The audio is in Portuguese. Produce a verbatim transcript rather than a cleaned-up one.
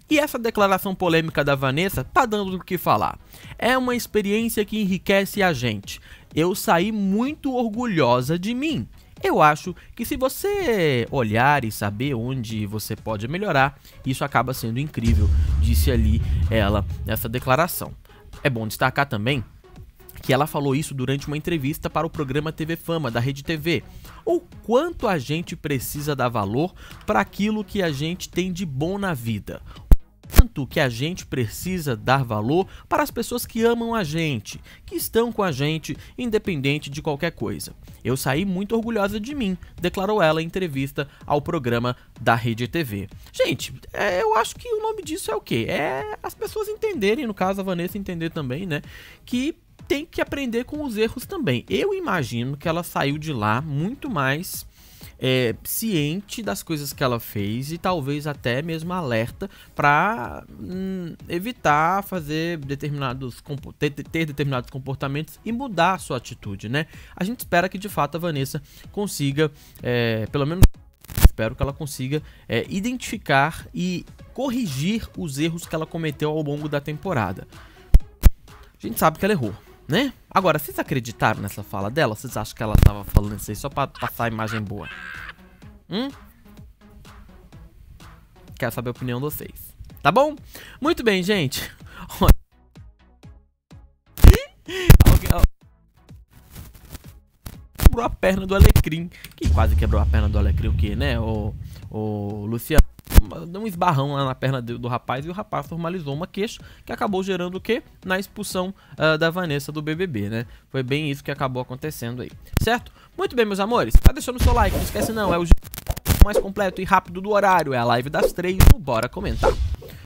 E essa declaração polêmica da Vanessa tá dando o que falar. É uma experiência que enriquece a gente. Eu saí muito orgulhosa de mim. Eu acho que se você olhar e saber onde você pode melhorar, isso acaba sendo incrível, disse ali ela nessa declaração. É bom destacar também que ela falou isso durante uma entrevista para o programa T V Fama da Rede T V. O quanto a gente precisa dar valor para aquilo que a gente tem de bom na vida. Tanto que a gente precisa dar valor para as pessoas que amam a gente, que estão com a gente, independente de qualquer coisa. Eu saí muito orgulhosa de mim, declarou ela em entrevista ao programa da Rede T V. Gente, é, eu acho que o nome disso é o quê? É as pessoas entenderem, no caso a Vanessa entender também, né, que tem que aprender com os erros também. Eu imagino que ela saiu de lá muito mais É, ciente das coisas que ela fez e talvez até mesmo alerta para hum, evitar fazer determinados ter, ter determinados comportamentos e mudar a sua atitude, né? A gente espera que de fato a Vanessa consiga, é, pelo menos espero que ela consiga é, identificar e corrigir os erros que ela cometeu ao longo da temporada. A gente sabe que ela errou, né? Agora, vocês acreditaram nessa fala dela? Vocês acham que ela tava falando isso aí só pra passar a imagem boa? Hum? Quero saber a opinião de vocês. Tá bom? Muito bem, gente. Quebrou a perna do Alecrim. Que quase quebrou a perna do Alecrim o quê, né? O, o Luciano deu um esbarrão lá na perna do, do rapaz e o rapaz formalizou uma queixa que acabou gerando o quê? Na expulsão uh, da Vanessa do B B B, né? Foi bem isso que acabou acontecendo aí, certo? Muito bem, meus amores, tá deixando o seu like, não esquece não, é o mais completo e rápido do horário, é a live das três, bora comentar.